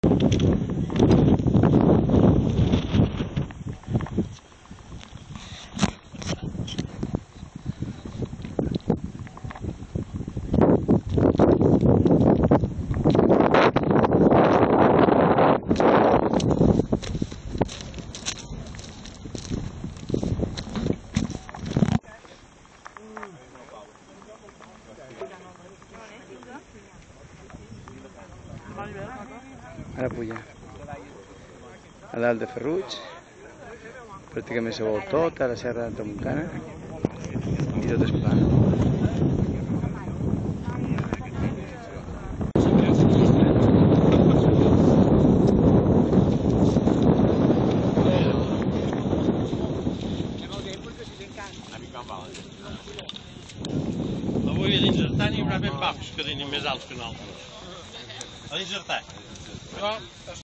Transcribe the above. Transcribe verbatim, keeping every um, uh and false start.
Ara puja a dalt de Ferruig, pràcticament se veu tota la serra de Tramuntana i tot és pla. Avui a l'insertar n'hi haurà ben pocs que tinguin més alts que nosaltres. A l'insertar.